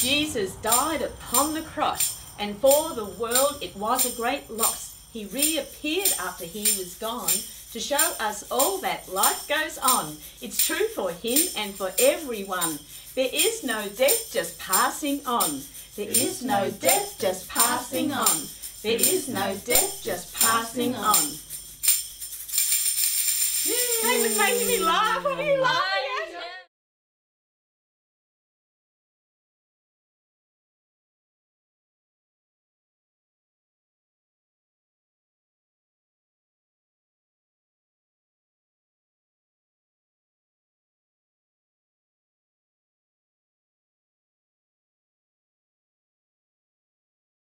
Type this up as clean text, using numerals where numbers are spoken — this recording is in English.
Jesus died upon the cross, and for the world it was a great loss. He reappeared after he was gone to show us all that life goes on. It's true for him and for everyone. There is no death, just passing on. There is no death, just passing on. There is no death, just passing on. They was making me laugh. What are you laughing?